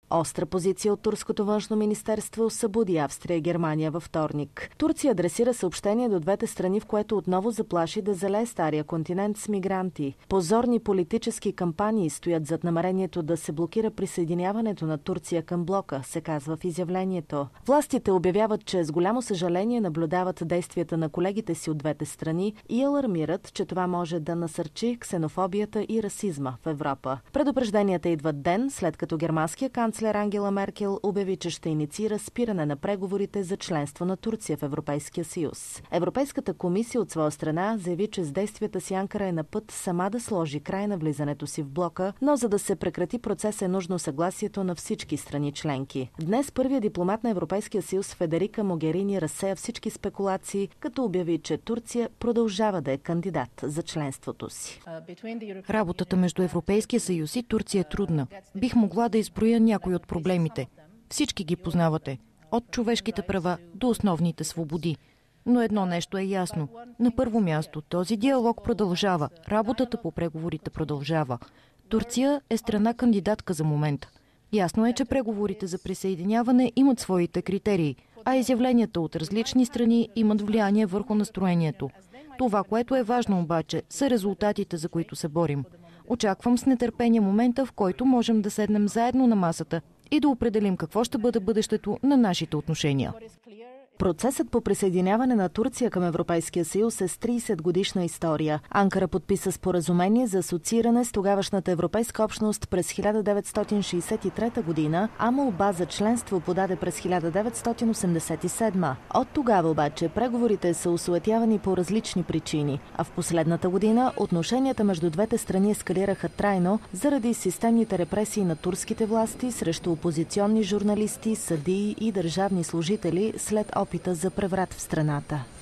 Остра позиция от турското външно министерство събуди Австрия и Германия във вторник. Турция адресира съобщение до двете страни, в което отново заплаши да залее стария континент с мигранти. Позорни политически кампании стоят зад намерението да се блокира присъединяването на Турция към блока, се казва в изявлението. Властите обявяват, че с голямо съжаление наблюдават действията на колегите си от двете страни и алармират, че това може да насърчи ксенофобията и расизма в Европа. Предупрежденията идват ден, след като германския канцлер Ангела Меркел обяви, че ще инициира спиране на преговорите за членство на Турция в Европейския съюз. Европейската комисия от своя страна заяви, че с действията си Анкара е на път сама да сложи край на влизането си в блока, но за да се прекрати процес е нужно съгласието на всички страни членки. Днес първият дипломат на Европейския съюз Федерика Могерини разсея всички спекулации, като обяви, че Турция продължава да е кандидат за членството си. Работата между Европейския съюз и Турция е трудна. Бих могла да изброя някои от проблемите. Всички ги познавате. От човешките права до основните свободи. Но едно нещо е ясно. На първо място, този диалог продължава. Работата по преговорите продължава. Турция е страна кандидатка за момента. Ясно е, че преговорите за присъединяване имат своите критерии, а изявленията от различни страни имат влияние върху настроението. Това, което е важно обаче, са резултатите, за които се борим. Очаквам с нетърпение момента, в който можем да седнем заедно на масата и да определим какво ще бъде бъдещето на нашите отношения. Процесът по присъединяване на Турция към Европейския съюз е с 30-годишна история. Анкара подписа споразумение за асоцииране с тогавашната европейска общност през 1963 година, а молба за членство подаде през 1987. От тогава обаче преговорите са осуетявани по различни причини, а в последната година отношенията между двете страни ескалираха трайно заради системните репресии на турските власти срещу опозиционни журналисти, съдии и държавни служители след опита за преврат в страната.